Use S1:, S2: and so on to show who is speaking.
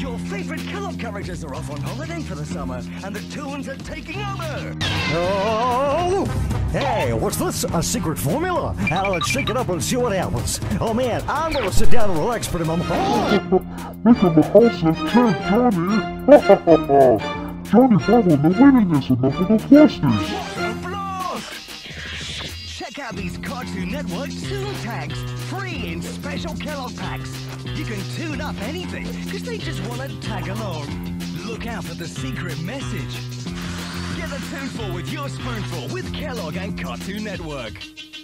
S1: Your favorite Kellogg characters are off on holiday for the summer, and the Toons are taking over.
S2: Oh! Hey, what's this? A secret formula? Now let's shake it up and see what happens. Oh man, I'm gonna sit down and relax for a moment.
S3: Welcome to House of Ted, Johnny! Johnny Bravo, the winningness enough of the Frosties!
S1: What a blast! Check out these Cartoon Network Toon tags, free in special Kellogg packs. You can tune up anything, because they just want to tag along. Look out for the secret message. Get a tuneful with your spoonful with Kellogg and Cartoon Network.